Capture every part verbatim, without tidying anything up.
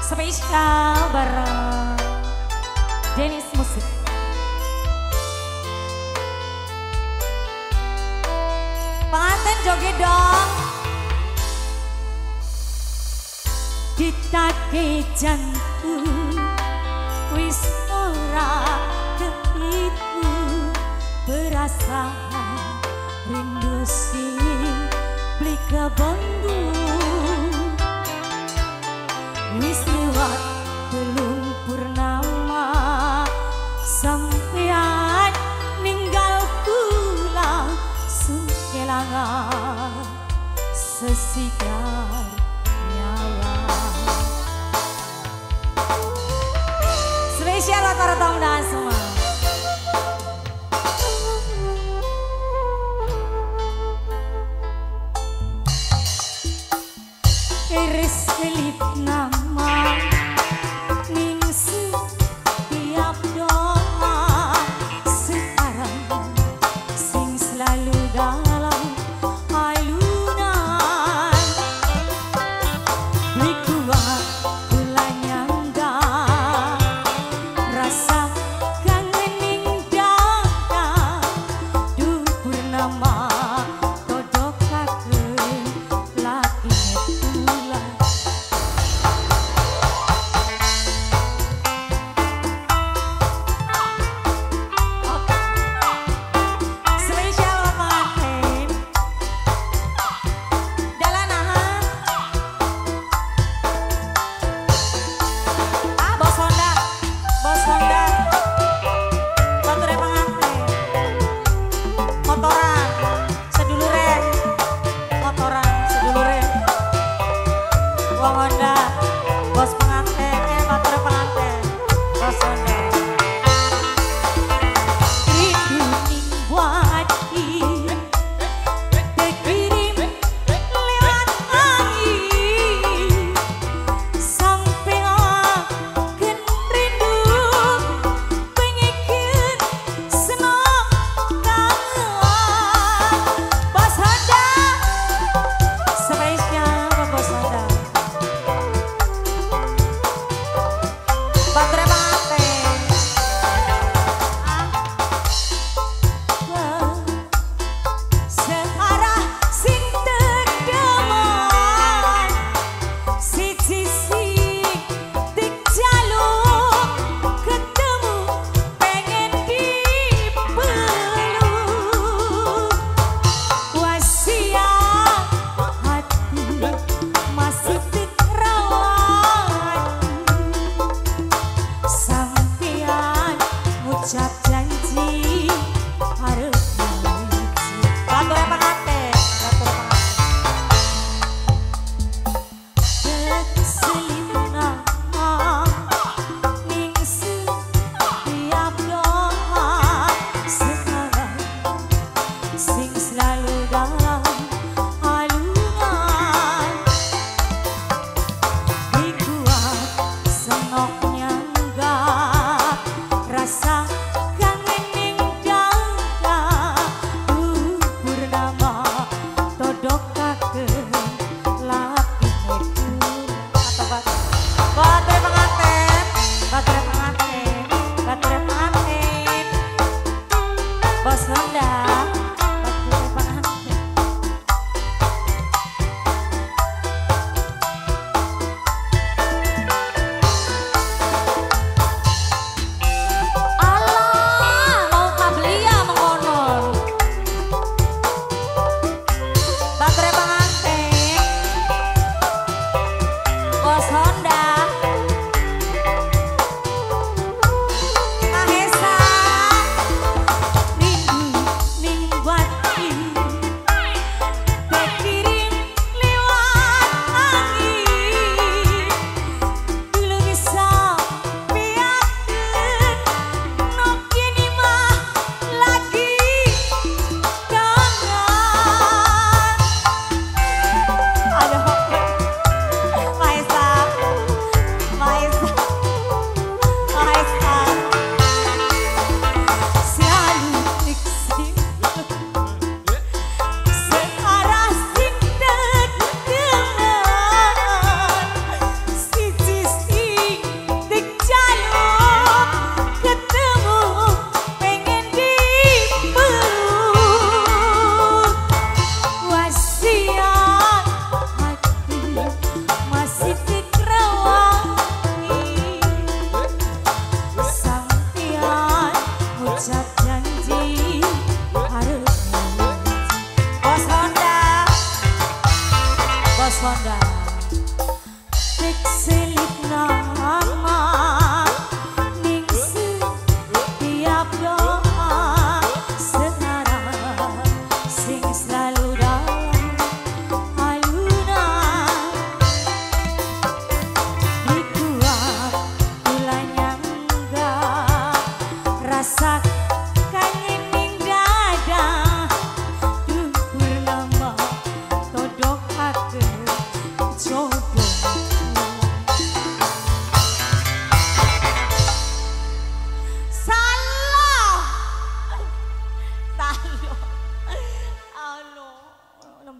Spesial bareng Dennis Musik. Pengantin joget dong. Ditake jantung wis ora kehitu berasa rindu sing beli ke Bandung. Wis lewat telung purnama sampean ninggal kula sungkelangan sesigar nyawa. Spesial buat para tamu dan semua. Iris kelip nama ningsi tiap doa sekarang sing selalu dalam halunan likuat kula nyangga rasa kangen ning dada du purnama todokakeun laki kula. Bos pengantin, eh batur pengantin, bos Honda. Rindu ning wadi, dikirim lewat angin, sampai akan rindu pengen senang kangen. Bos Honda, spesial bos Honda. Baterai pengantin searah sing terdeman siji sing dik jaluk ketemu pengen dipeluk wasiat hati masih dikerawat sampean ngucap janji harus janji. Batur pengantin, batur pengantin. Selina ningsi tiap doa sekarang sing selalu dalam halungan dikuat senoknya rasa kangen ning dada du purnama todokakeun laki kula.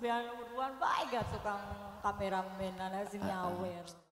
biar uruan baik gak tukang kameramen ana sing nyawer.